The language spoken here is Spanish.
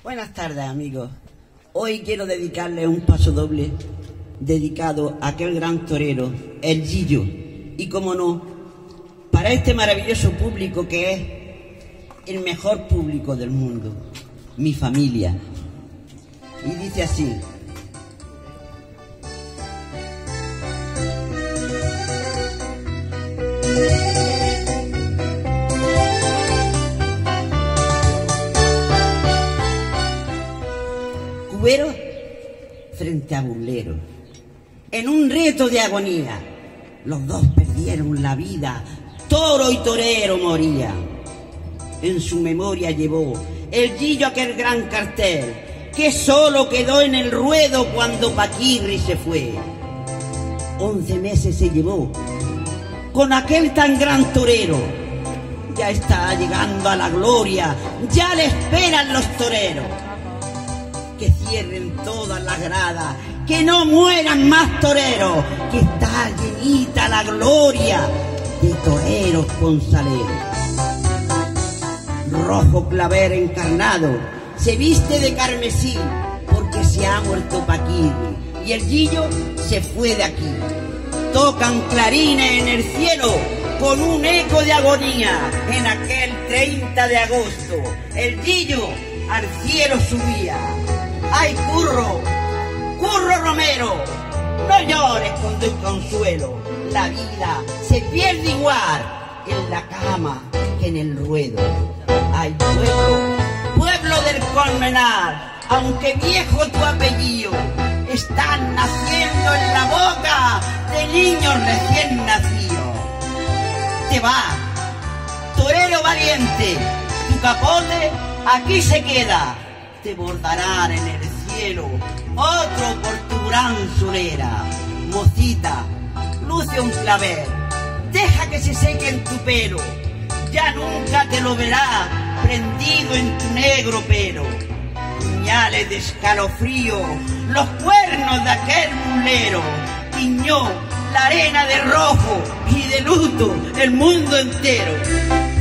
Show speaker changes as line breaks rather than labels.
Buenas tardes, amigos. Hoy quiero dedicarle un paso doble dedicado a aquel gran torero, el Gillo. Y como no, para este maravilloso público que es el mejor público del mundo, mi familia. Y dice así: Cubero frente a Burlero, en un reto de agonía, los dos perdieron la vida, toro y torero moría. En su memoria llevó el Gillo aquel gran cartel que solo quedó en el ruedo cuando Paquirri se fue. 11 meses se llevó con aquel tan gran torero. Ya está llegando a la gloria, ya le esperan los toreros. Que cierren todas las gradas, que no mueran más toreros, que está llenita la gloria de toreros gonzaleros. Rojo claver encarnado se viste de carmesí porque se ha muerto Paquirri y el Gillo se fue de aquí. Tocan clarines en el cielo con un eco de agonía. En aquel 30 de agosto el Gillo al cielo subía. ¡Ay, Curro! ¡Curro Romero! No llores con desconsuelo. La vida se pierde igual en la cama que en el ruedo. ¡Ay, pueblo! ¡Pueblo del Colmenar! Aunque viejo tu apellido, estás naciendo en la boca de niños recién nacidos. Te vas, torero valiente, tu capote aquí se queda. Te bordarán en el cielo otro por tu gran solera. Mocita, luce un clavel, deja que se seque en tu pelo. Ya nunca te lo verás prendido en tu negro pelo. Puñales de escalofrío, los cuernos de aquel mulero. Tiñó la arena de rojo y de luto el mundo entero.